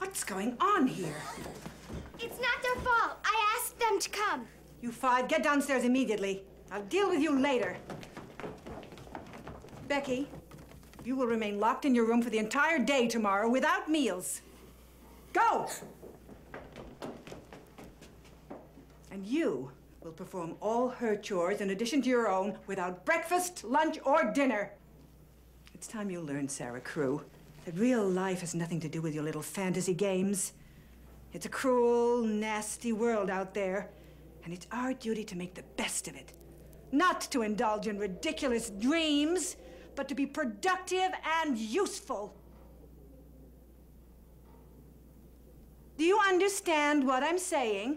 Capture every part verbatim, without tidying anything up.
What's going on here? It's not their fault. I asked them to come. You five, get downstairs immediately. I'll deal with you later. Becky, you will remain locked in your room for the entire day tomorrow without meals. Go! And you will perform all her chores in addition to your own without breakfast, lunch, or dinner. It's time you learned, Sarah Crewe, that real life has nothing to do with your little fantasy games. It's a cruel, nasty world out there, and it's our duty to make the best of it. Not to indulge in ridiculous dreams, but to be productive and useful. Do you understand what I'm saying?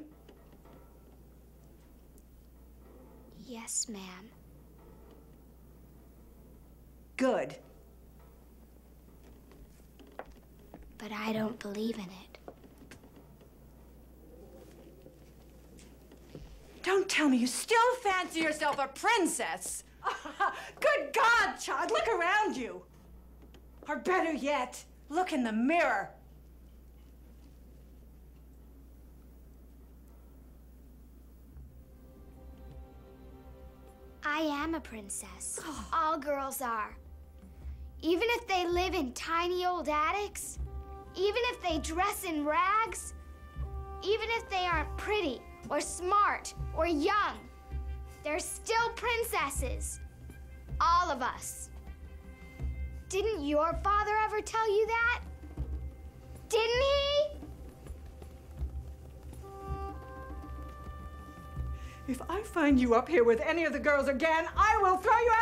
Yes, ma'am. Good. But I don't believe in it. Don't tell me you still fancy yourself a princess. Good God, child, look around you. Or better yet, look in the mirror. I am a princess. All girls are. Even if they live in tiny old attics, even if they dress in rags, even if they aren't pretty or smart or young, they're still princesses. All of us. Didn't your father ever tell you that? Didn't he? If I find you up here with any of the girls again, I will throw you